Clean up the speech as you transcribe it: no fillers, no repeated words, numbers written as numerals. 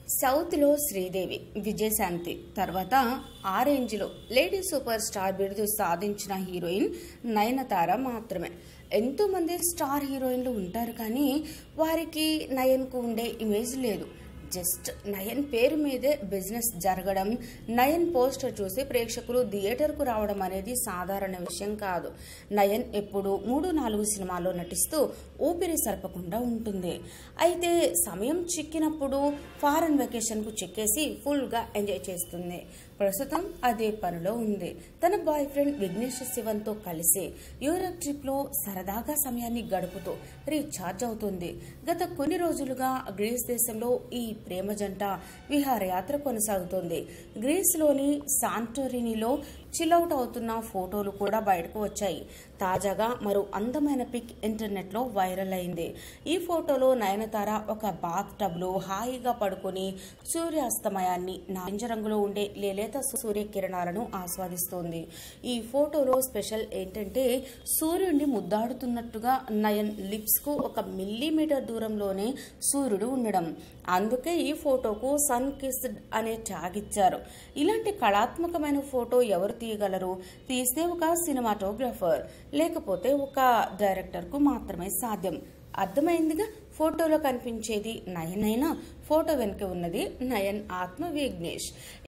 South లో శ్రీదేవి, విజయశాంతి తర్వాత ఆ రేంజ్ లో లేడీ సూపర్ స్టార్ బిరుదు సాధించిన హీరోయిన్ నయనతార మాత్రమే. ఎంతో మంది స్టార్ హీరోయిన్లు ఉంటారు కానీ వారికి నయన్ కు ఉండే ఇమేజ్ లేదు. జస్ట్ నయన్ పేరు మీదే బిజినెస్ జరగడం, నయన్ పోస్టర్ చూసి ప్రేక్షకులు థియేటర్కు రావడం అనేది సాధారణ విషయం కాదు. నయన్ ఎప్పుడు 3-4 సినిమాల్లో నటిస్తూ ఊపిరి సరపకుండా ఉంటుంది. అయితే సమయం చిక్కినప్పుడు ఫారెన్ వెకేషన్కు చెక్కేసి ఫుల్గా ఎంజాయ్ చేస్తుంది. ప్రస్తుతం అదే పనిలో ఉంది. తన బాయ్ ఫ్రెండ్ విఘ్నేష్ శివన్తో కలిసి యూరప్ ట్రిప్లో సరదాగా సమయాన్ని గడుపుతూ రీఛార్జ్ అవుతుంది. గత కొన్ని రోజులుగా గ్రీస్ దేశంలో ఈ ప్రేమ జంట విహారయాత్ర కొనసాగుతోంది. గ్రీస్లోని సాంటోరినిలో చిల్అవుట్ అవుతున్న ఫోటోలు కూడా బయటకు వచ్చాయి. తాజాగా మరో అందమైన పిక్ ఇంటర్నెట్ లో వైరల్ అయింది. ఈ ఫోటోలో నయనతార ఒక బాత్ టబ్ లో హాయిగా పడుకొని సూర్యాస్తమయాన్ని, నారింజ రంగులో ఉండే లేలేత సూర్యకిరణాలను ఆస్వాదిస్తోంది. ఈ ఫోటోలో స్పెషల్ ఏంటంటే సూర్యుడిని ముద్దాడుతున్నట్టుగా నయన్ లిప్స్ కు 1 మిల్లీమీటర్ దూరంలోనే సూర్యుడు ఉండడం. అందుకే ఈ ఫోటోకు సన్ కిస్డ్ అనే ట్యాగ్ ఇచ్చారు. ఇలాంటి కళాత్మకమైన ఫోటో ఎవరు తీయగలరు? తీస్తే ఒక సినిమాటోగ్రాఫర్ లేకపోతే ఒక డైరెక్టర్ కు మాత్రమే సాధ్యం. అర్థమైందిగా, ఫోటోలో కనిపించేది నయన్ అయినా ఫోటో వెనుక ఉన్నది నయన్ ఆత్మ విఘ్నేష్.